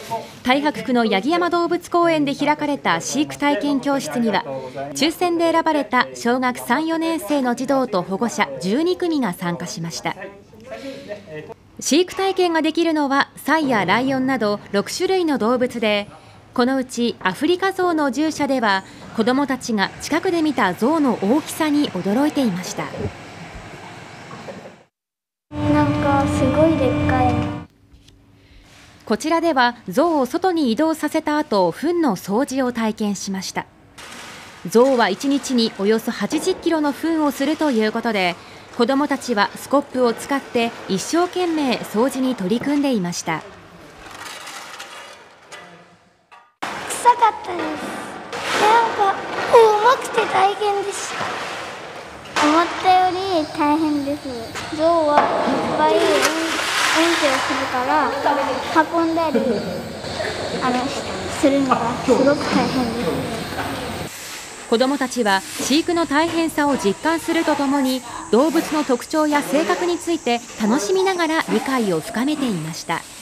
太白区の八木山動物公園で開かれた飼育体験教室には、抽選で選ばれた小学3、4年生の児童と保護者12組が参加しました。飼育体験ができるのはサイやライオンなど6種類の動物で、このうちアフリカゾウの獣舎では子どもたちが近くで見たゾウの大きさに驚いていました。 なんかすごいでっかい。 こちらではゾウを外に移動させた後、糞の掃除を体験しました。ゾウは1日におよそ80キロの糞をするということで、子どもたちはスコップを使って一生懸命掃除に取り組んでいました。 臭かったです。なんか重くて大変でした。思ったより大変です。ゾウはいっぱいうんちをするから運んだりするのがすごく大変です。 子どもたちは飼育の大変さを実感するとともに、動物の特徴や性格について楽しみながら理解を深めていました。